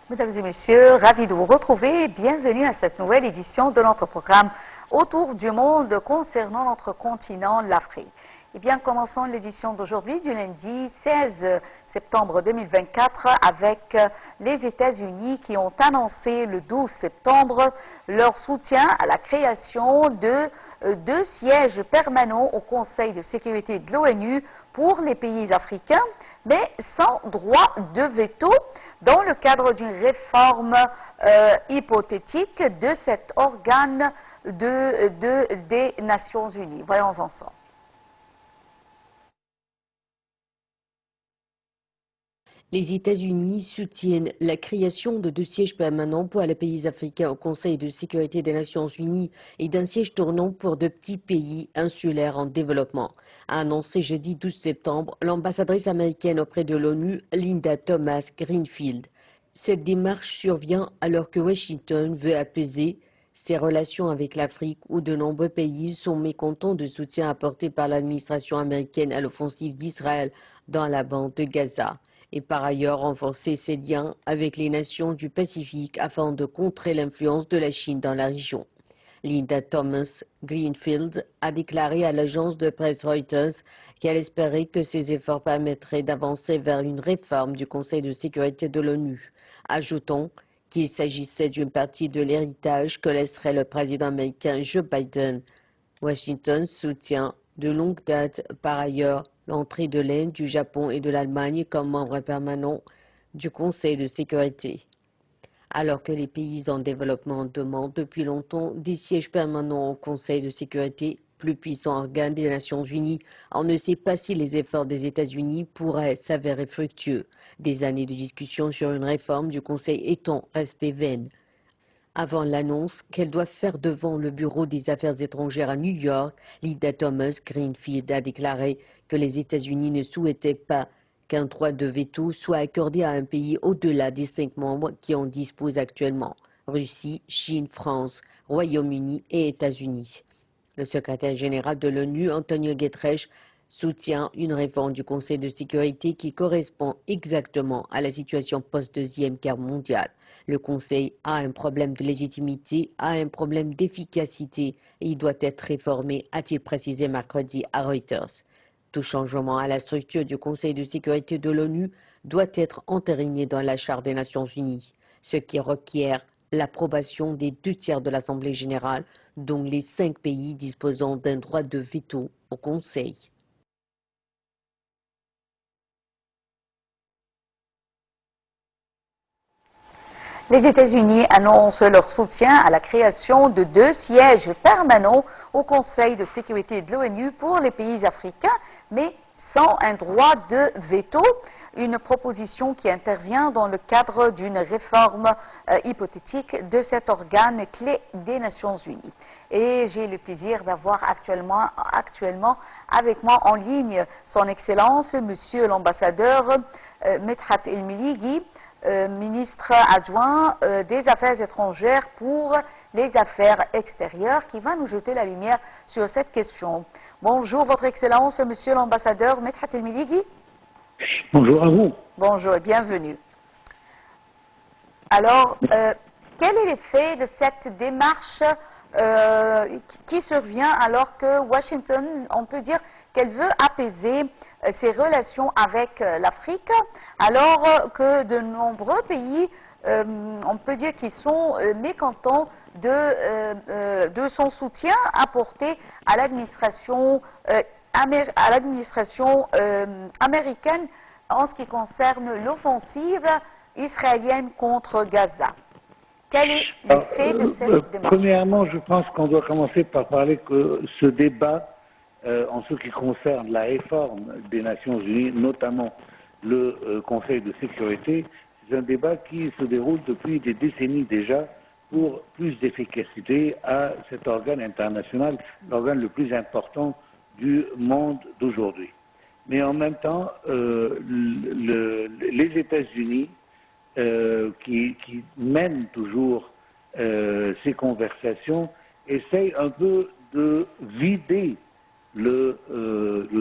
Mesdames et messieurs, ravi de vous retrouver. Bienvenue à cette nouvelle édition de notre programme Autour du monde concernant notre continent, l'Afrique. Eh bien, commençons l'édition d'aujourd'hui du lundi 16 septembre 2024 avec les États-Unis qui ont annoncé le 12 septembre leur soutien à la création de 2 sièges permanents au Conseil de sécurité de l'ONU pour les pays africains, mais sans droit de veto dans le cadre d'une réforme hypothétique de cet organe des Nations Unies. Voyons ensemble. Les États-Unis soutiennent la création de 2 sièges permanents pour les pays africains au Conseil de sécurité des Nations Unies et d'un siège tournant pour de petits pays insulaires en développement, a annoncé jeudi 12 septembre l'ambassadrice américaine auprès de l'ONU, Linda Thomas-Greenfield. Cette démarche survient alors que Washington veut apaiser ses relations avec l'Afrique où de nombreux pays sont mécontents du soutien apporté par l'administration américaine à l'offensive d'Israël dans la bande de Gaza, et par ailleurs renforcer ses liens avec les nations du Pacifique afin de contrer l'influence de la Chine dans la région. Linda Thomas-Greenfield a déclaré à l'agence de presse Reuters qu'elle espérait que ces efforts permettraient d'avancer vers une réforme du Conseil de sécurité de l'ONU, ajoutant qu'il s'agissait d'une partie de l'héritage que laisserait le président américain Joe Biden. Washington soutient de longue date par ailleurs l'entrée de l'Inde, du Japon et de l'Allemagne comme membres permanents du Conseil de sécurité. Alors que les pays en développement demandent depuis longtemps des sièges permanents au Conseil de sécurité, plus puissant organe des Nations Unies, on ne sait pas si les efforts des États-Unis pourraient s'avérer fructueux, des années de discussion sur une réforme du Conseil étant restées vaines. Avant l'annonce qu'elle doit faire devant le Bureau des Affaires étrangères à New York, Linda Thomas-Greenfield a déclaré que les États-Unis ne souhaitaient pas qu'un droit de veto soit accordé à un pays au-delà des 5 membres qui en disposent actuellement: Russie, Chine, France, Royaume-Uni et États-Unis. Le secrétaire général de l'ONU, Antonio Guterres, soutient une réforme du Conseil de sécurité qui correspond exactement à la situation post-Deuxième Guerre mondiale. Le Conseil a un problème de légitimité, a un problème d'efficacité et il doit être réformé, a-t-il précisé mercredi à Reuters. Tout changement à la structure du Conseil de sécurité de l'ONU doit être entériné dans la Charte des Nations Unies, ce qui requiert l'approbation des 2/3 de l'Assemblée générale, dont les 5 pays disposant d'un droit de veto au Conseil. Les États-Unis annoncent leur soutien à la création de 2 sièges permanents au Conseil de sécurité de l'ONU pour les pays africains, mais sans un droit de veto, une proposition qui intervient dans le cadre d'une réforme hypothétique de cet organe clé des Nations Unies. Et j'ai le plaisir d'avoir actuellement avec moi en ligne son Excellence, Monsieur l'ambassadeur Medhat El-Melighi, ministre adjoint des Affaires étrangères pour les Affaires extérieures, qui va nous jeter la lumière sur cette question. Bonjour, Votre Excellence, Monsieur l'ambassadeur Medhat El-Melighi. Bonjour à vous. Bonjour et bienvenue. Alors, quel est l'effet de cette démarche qui survient alors que Washington, on peut dire qu'elle veut apaiser ses relations avec l'Afrique, alors que de nombreux pays, on peut dire qu'ils sont mécontents de son soutien apporté à l'administration américaine en ce qui concerne l'offensive israélienne contre Gaza. Quel est l'effet de cette démarche? Premièrement, je pense qu'on doit commencer par parler que ce débat, en ce qui concerne la réforme des Nations Unies, notamment le Conseil de sécurité, c'est un débat qui se déroule depuis des décennies déjà pour plus d'efficacité à cet organe international, l'organe le plus important du monde d'aujourd'hui. Mais en même temps, les États-Unis, qui mènent toujours ces conversations, essayent un peu de vider le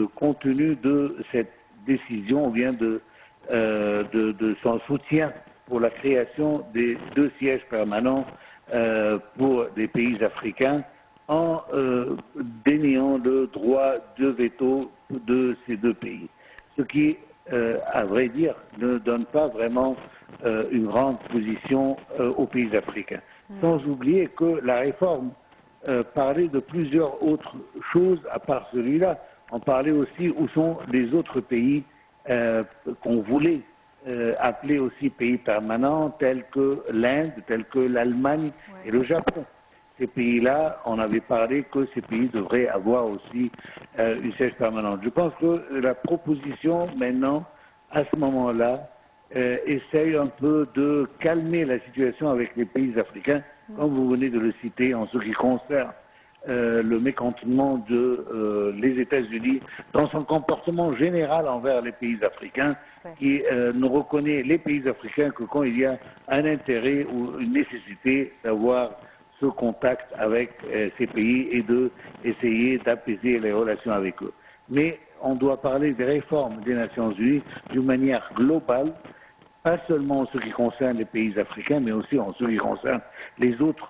contenu de cette décision, ou bien de son soutien pour la création des 2 sièges permanents pour les pays africains en déniant le droit de veto de ces 2 pays. Ce qui, à vrai dire, ne donne pas vraiment une grande position aux pays africains. Sans oublier que la réforme parlait de plusieurs autres choses à part celui-là. On parlait aussi où sont les autres pays qu'on voulait appeler aussi pays permanents, tels que l'Inde, tels que l'Allemagne et le Japon. Ces pays-là, on avait parlé que ces pays devraient avoir aussi une siège permanente. Je pense que la proposition maintenant, à ce moment-là, essaye un peu de calmer la situation avec les pays africains, comme vous venez de le citer, en ce qui concerne le mécontentement des États-Unis dans son comportement général envers les pays africains, qui ne reconnaît les pays africains que quand il y a un intérêt ou une nécessité d'avoir ce contact avec ces pays et d'essayer d'apaiser les relations avec eux. Mais on doit parler des réformes des Nations Unies d'une manière globale, pas seulement en ce qui concerne les pays africains, mais aussi en ce qui concerne les autres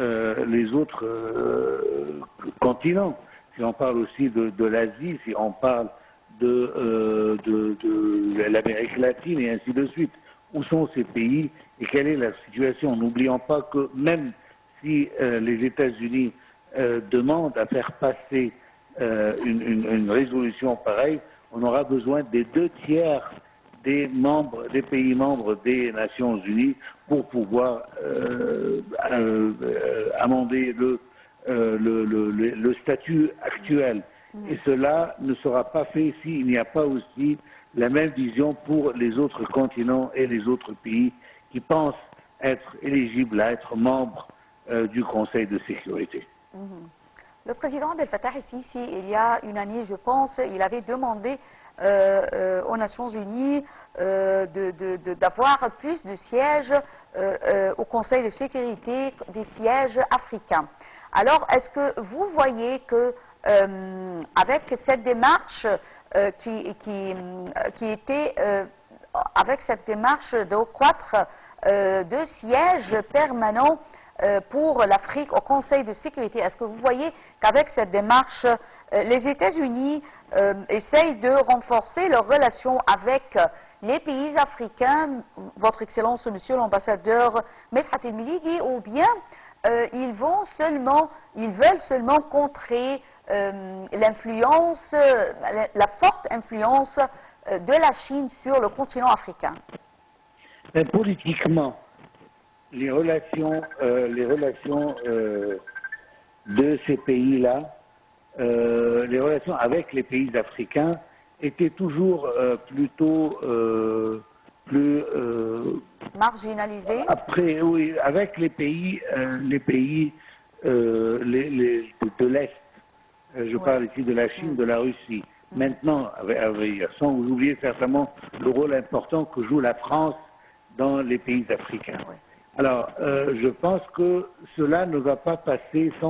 continents. Si on parle aussi de l'Asie, si on parle de l'Amérique latine et ainsi de suite. Où sont ces pays et quelle est la situation? N'oublions pas que même si les États-Unis demandent à faire passer une résolution pareille, on aura besoin des 2 tiers des pays membres des Nations Unies pour pouvoir amender le statut actuel. Et cela ne sera pas fait s'il n'y a pas aussi la même vision pour les autres continents et les autres pays qui pensent être éligibles à être membres du Conseil de sécurité. Le président Abdel Fattah el-Sisi, il y a une année, je pense, il avait demandé aux Nations Unies d'avoir plus de sièges au Conseil de sécurité, des sièges africains. Alors, est-ce que vous voyez que avec cette démarche avec cette démarche de croître 2 sièges permanents pour l'Afrique au Conseil de sécurité, est-ce que vous voyez qu'avec cette démarche, les États-Unis essayent de renforcer leurs relations avec les pays africains, Votre Excellence, Monsieur l'ambassadeur Medhat El-Miligi, ou bien ils veulent seulement contrer l'influence, la forte influence de la Chine sur le continent africain? Mais politiquement, les relations de ces pays-là, les relations avec les pays africains étaient toujours plutôt plus marginalisées. Après, oui, avec les pays de l'Est. Je parle ici de la Chine, de la Russie. Maintenant, sans oublier certainement le rôle important que joue la France dans les pays africains. Alors, je pense que cela ne va pas passer sans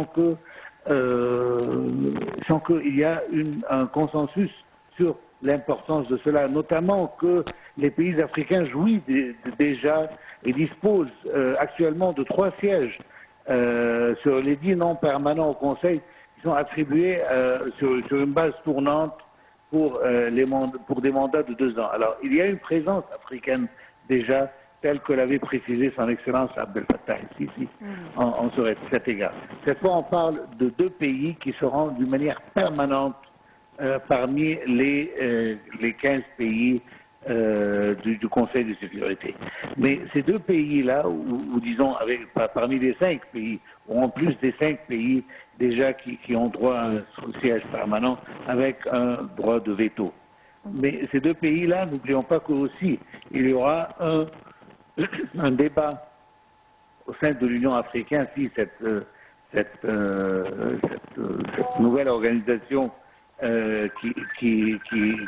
qu'il y ait un consensus sur l'importance de cela, notamment que les pays africains jouissent déjà et disposent actuellement de 3 sièges sur les 10 non permanents au Conseil qui sont attribués sur une base tournante pour des mandats de 2 ans. Alors, il y a une présence africaine déjà, telle que l'avait précisé son Excellence Abdel Fattah el-Sisi en cet égard. Cette fois, on parle de 2 pays qui seront d'une manière permanente parmi les 15 pays du Conseil de sécurité. Mais ces 2 pays-là, ou disons parmi les 5 pays, ou en plus des 5 pays déjà qui ont droit à un siège permanent avec un droit de veto. Mais ces 2 pays-là, n'oublions pas qu'aussi, il y aura un débat au sein de l'Union africaine si cette nouvelle organisation qui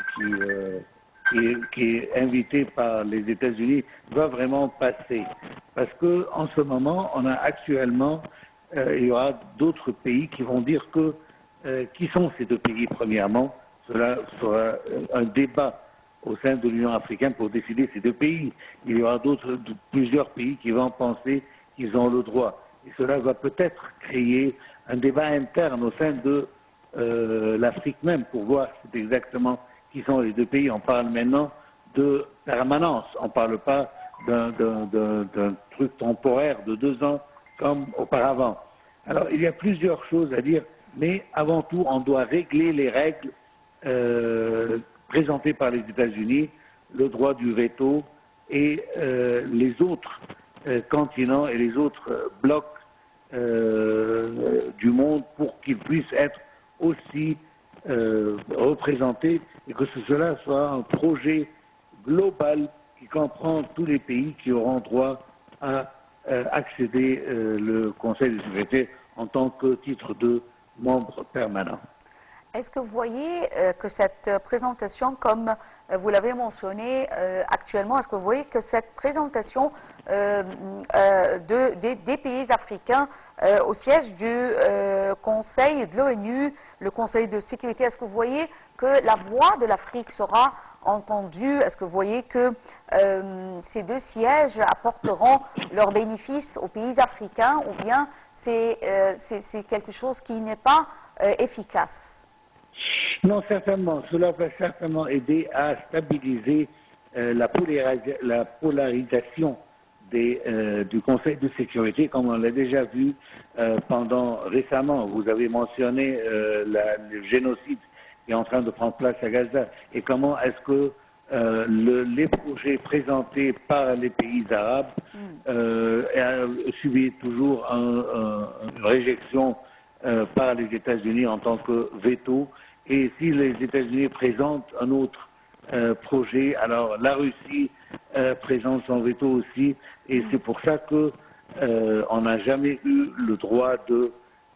est invitée par les États-Unis va vraiment passer. Parce qu'en ce moment, on a actuellement, il y aura d'autres pays qui vont dire que qui sont ces 2 pays, premièrement. Cela sera un débat au sein de l'Union africaine pour décider ces deux pays. Il y aura plusieurs pays qui vont penser qu'ils ont le droit. Et cela va peut-être créer un débat interne au sein de l'Afrique même pour voir exactement qui sont les deux pays. On parle maintenant de permanence, on ne parle pas d'un truc temporaire de 2 ans comme auparavant. Alors il y a plusieurs choses à dire, mais avant tout on doit régler les règles présentées par les États-Unis, le droit du veto et les autres continents et les autres blocs du monde pour qu'ils puissent être aussi représentés et que cela soit un projet global qui comprend tous les pays qui auront droit à accéder le Conseil de sécurité en tant que titre de membre permanent. Est-ce que vous voyez que cette présentation, comme vous l'avez mentionné actuellement, est-ce que vous voyez que cette présentation des pays africains au siège du Conseil de l'ONU, le Conseil de sécurité, est-ce que vous voyez que la voix de l'Afrique sera entendue? Est-ce que vous voyez que ces deux sièges apporteront leurs bénéfices aux pays africains, ou bien c'est quelque chose qui n'est pas efficace? Non, certainement. Cela va certainement aider à stabiliser la polarisation du Conseil de sécurité, comme on l'a déjà vu récemment. Vous avez mentionné le génocide qui est en train de prendre place à Gaza. Et comment est-ce que les projets présentés par les pays arabes subissent toujours une réjection par les États-Unis en tant que veto. Et si les États-Unis présentent un autre projet, alors la Russie présente son veto aussi. Et c'est pour ça que on n'a jamais eu le droit de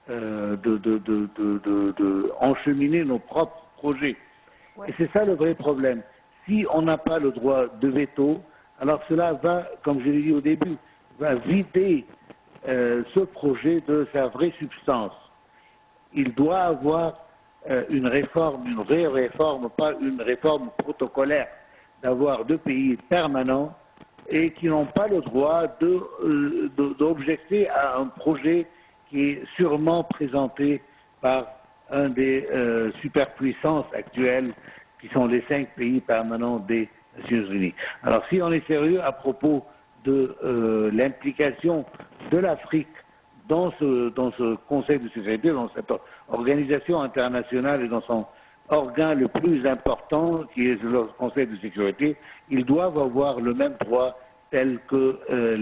encheminer nos propres projets. Ouais. Et c'est ça le vrai problème. Si on n'a pas le droit de veto, alors cela va, comme je l'ai dit au début, va vider ce projet de sa vraie substance. Il doit avoir une réforme, une vraie réforme, pas une réforme protocolaire, d'avoir deux pays permanents et qui n'ont pas le droit d'objecter à un projet qui est sûrement présenté par un des superpuissances actuelles, qui sont les 5 pays permanents des Nations Unies. Alors si on est sérieux à propos de l'implication de l'Afrique dans ce Conseil de sécurité, dans cette organisation internationale et dans son organe le plus important, qui est le Conseil de sécurité, ils doivent avoir le même droit tel que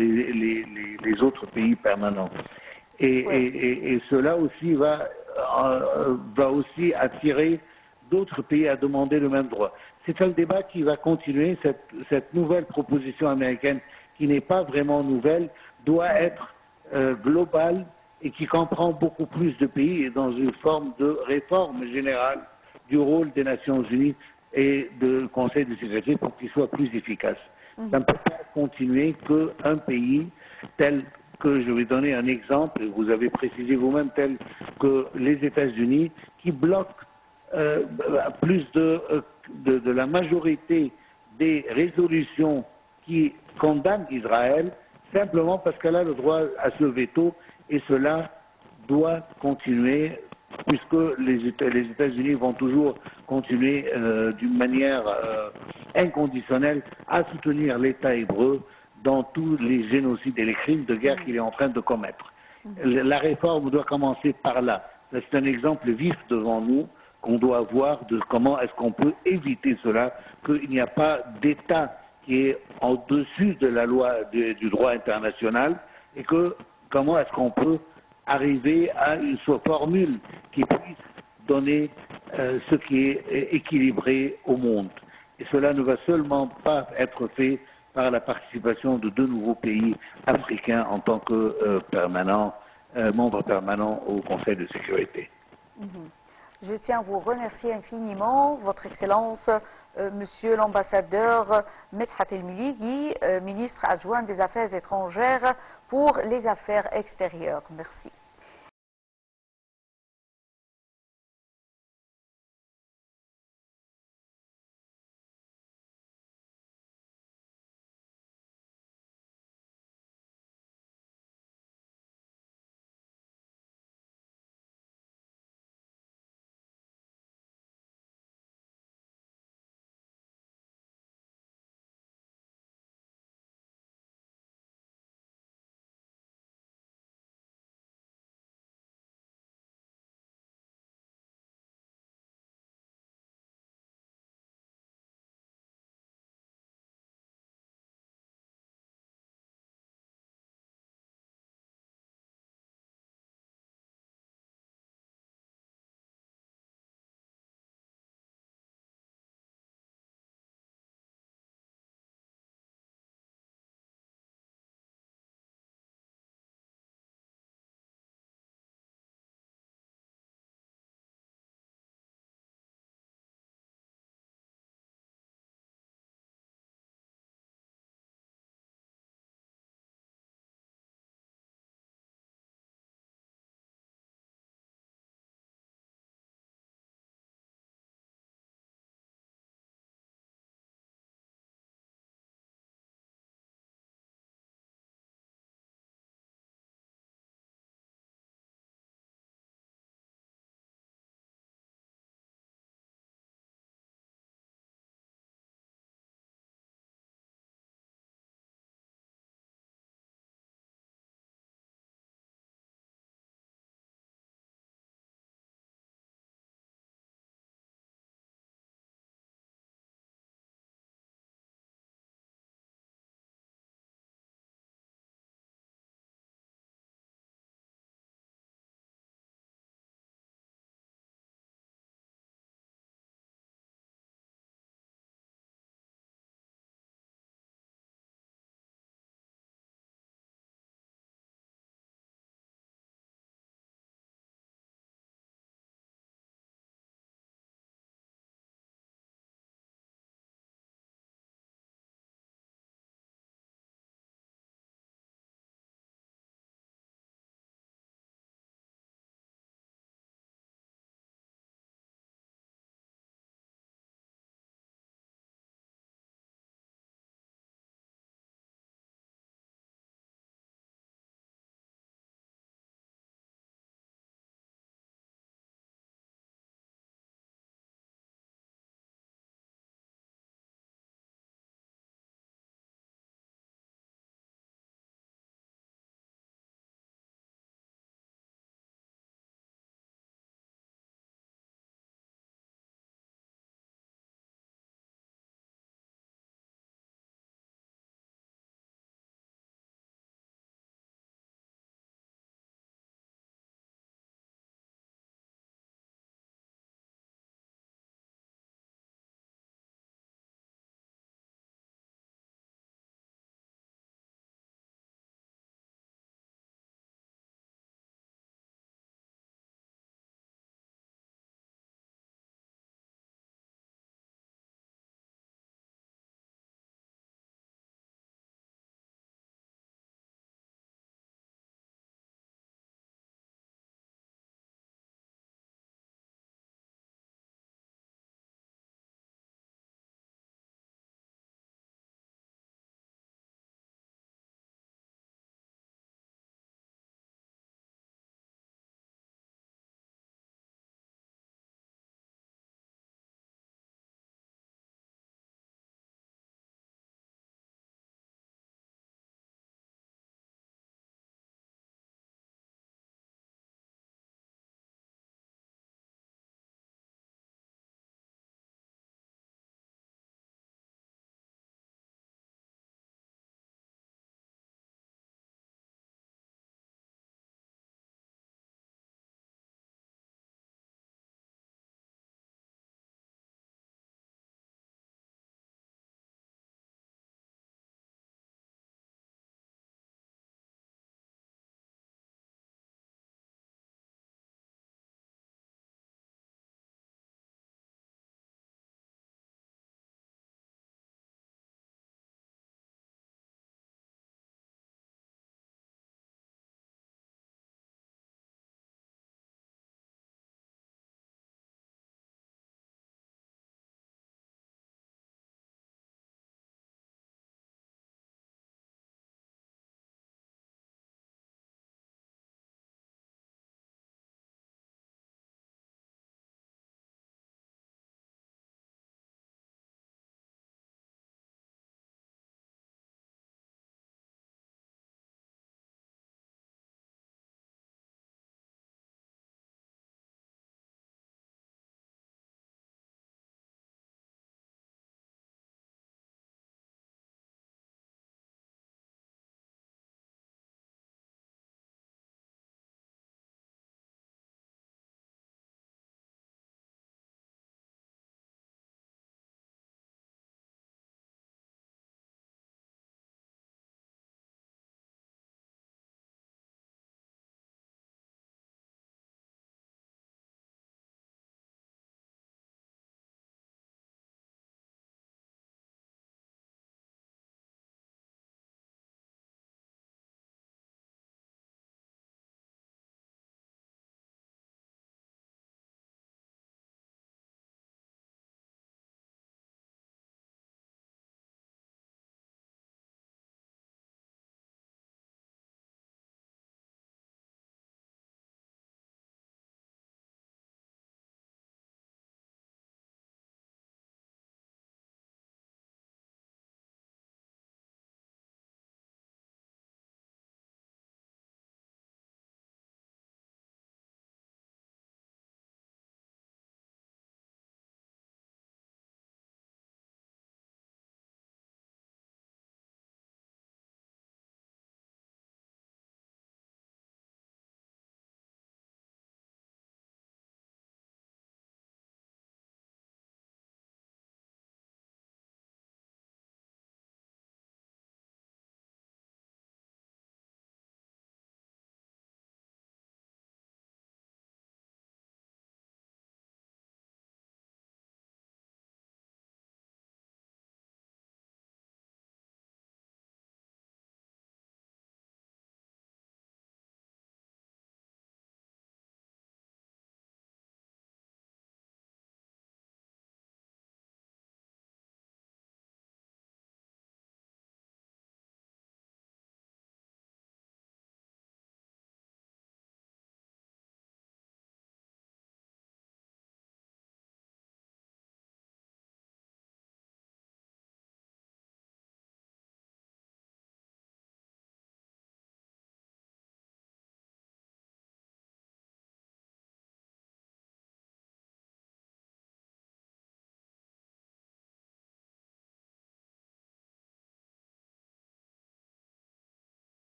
les autres pays permanents. Et cela aussi va aussi attirer d'autres pays à demander le même droit. C'est un débat qui va continuer. Cette nouvelle proposition américaine, qui n'est pas vraiment nouvelle, doit être globale et qui comprend beaucoup plus de pays et dans une forme de réforme générale du rôle des Nations Unies et du Conseil de sécurité pour qu'il soit plus efficace. Ça ne peut pas continuer qu'un pays tel que, je vais donner un exemple, vous avez précisé vous-même, tel que les États-Unis, qui bloquent plus de la majorité des résolutions qui condamnent Israël, simplement parce qu'elle a le droit à ce veto, et cela doit continuer, puisque les États-Unis vont toujours continuer d'une manière inconditionnelle à soutenir l'État hébreu dans tous les génocides et les crimes de guerre qu'il est en train de commettre. La réforme doit commencer par là. C'est un exemple vif devant nous qu'on doit voir de comment est-ce qu'on peut éviter cela, qu'il n'y a pas d'État qui est au-dessus de la loi du droit international, et que comment est-ce qu'on peut arriver à une formule qui puisse donner ce qui est équilibré au monde. Et cela ne va seulement pas être fait par la participation de 2 nouveaux pays africains en tant que membres permanents au Conseil de sécurité. Je tiens à vous remercier infiniment, Votre Excellence, Monsieur l'ambassadeur Medhat El-Miligui, ministre adjoint des Affaires étrangères pour les Affaires extérieures. Merci.